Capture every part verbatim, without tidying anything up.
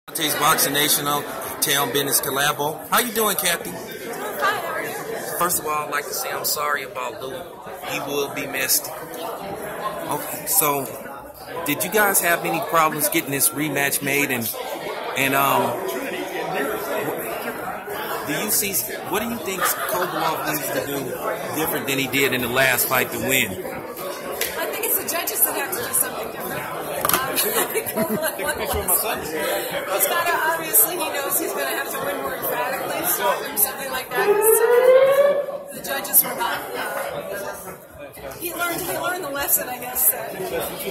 Today's Boxing National Town Business Collabo. How you doing, Cathy? Doing fine. How are you? First of all, I'd like to say I'm sorry about Lou. He will be missed. Okay, so did you guys have any problems getting this rematch made? And and um, do you see? What do you think Kovalev needs to do different than he did in the last fight to win? I think it's the judges that have to do something different. Um, He's got to, obviously, he knows he's going to have to win more emphatically, so or something like that. So the judges were not. Uh, he learned. He learned the lesson, I guess, that you can't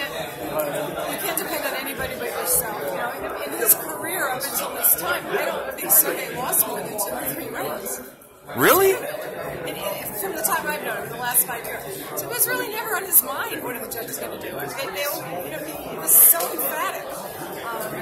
you can't depend on anybody but yourself. You know, in, in his career up until this time, I don't think Sergey lost more than two or three rounds. Really? And from the time I've known him, the last five years. So it was really never on his mind what are the judges going to do. They, they, you know, he, he was so emphatic. Um,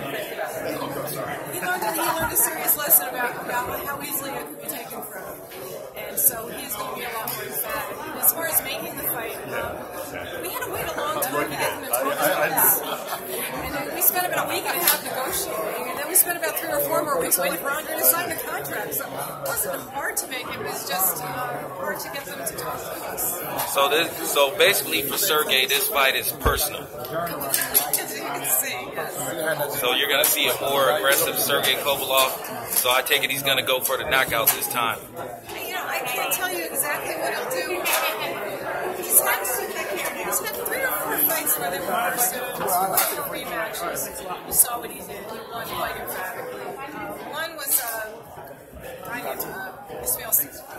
he, learned, he learned a serious lesson about, about how easily it could be taken from him. And so he's going to be a lot more emphatic. And as far as making the fight, um, we had to wait a long time to get him to talk about this. And then we spent about a week and a half negotiating. And then we spent about three or four more weeks waiting for Andre to sign the contract. So it wasn't hard to make. It was just uh, hard to get them to talk to us. So this, so basically for Sergey, this fight is personal. As you can see, yes. So you're going to see a more aggressive Sergey Kovalev. So I take it he's going to go for the knockout this time. You know, I can't tell you exactly what he'll do. He's had, he's had three or four fights where they were pursued, four rematches. You saw what he did. He won quite emphatically. Uh, one was uh, I knew uh, Ismail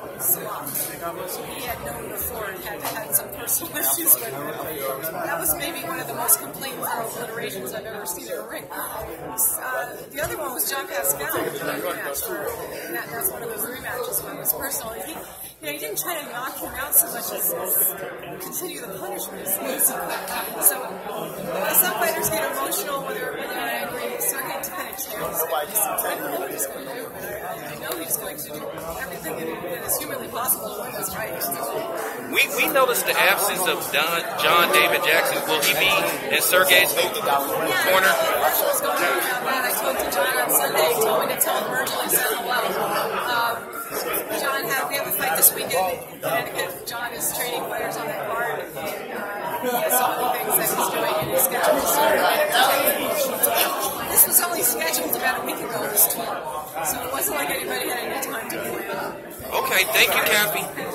Salah. He had known before and had had some personal issues with him. That was maybe one of the most complete thorough obliterations I've ever seen in a ring. Uh, the other one was John Pascal, rematch, and that, that's one of those rematches where it was personal. He, you know, he didn't try to knock him out so much as, as continue the punishment as he could. So uh, some fighters get emotional when they're, when they're angry. Sergey kind of channels it. I don't know what he's going to do, but I, I know he's going to do everything that is humanly possible to win this fight. We we noticed the absence of Don, John David Jackson. Will he be in Sergey's corner? Yeah, Virgil was going on about that. I spoke to John on Sunday. He told me to tell Virgil. He said hello. Um, John, had, we have a fight this weekend in Connecticut. John is training players on that card, and uh, he has some of the things that he's doing in his schedule. This was only scheduled about a week ago, this tour, so it wasn't like anybody had any time to plan. Okay, thank you, Cathy.